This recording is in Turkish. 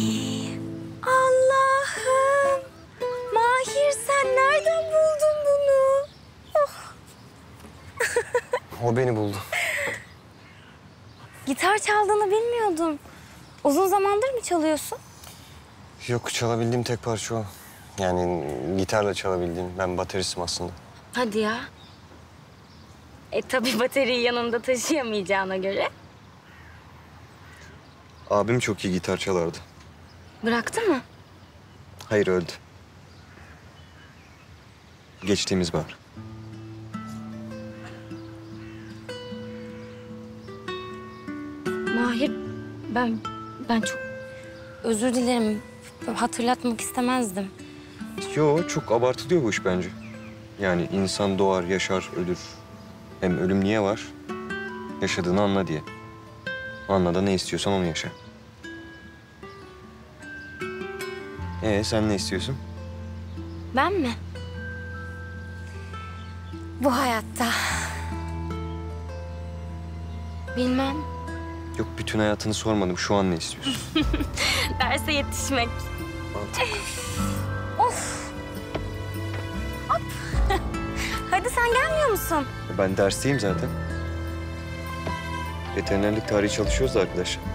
Allah'ım! Mahir sen nereden buldun bunu? O beni buldu. Gitar çaldığını bilmiyordum. Uzun zamandır mı çalıyorsun? Yok, çalabildiğim tek parça o. Yani gitarla çalabildiğim. Ben bateristim aslında. Hadi ya. Tabii bateriyi yanında taşıyamayacağına göre. Abim çok iyi gitar çalardı. Bıraktı mı? Hayır, öldü. Geçtiğimiz bahar. Mahir, ben çok özür dilerim. Hatırlatmak istemezdim. Yo, çok abartılıyor bu iş bence. Yani insan doğar, yaşar, ölür. Hem ölüm niye var? Yaşadığını anla diye. Anla da ne istiyorsan onu yaşa. Sen ne istiyorsun? Ben mi? Bu hayatta. Bilmem. Yok, bütün hayatını sormadım. Şu an ne istiyorsun? Derse yetişmek. Of. Hop. Hadi sen gelmiyor musun? Ben dersteyim zaten. Veterinerlik tarihi çalışıyoruz da arkadaş.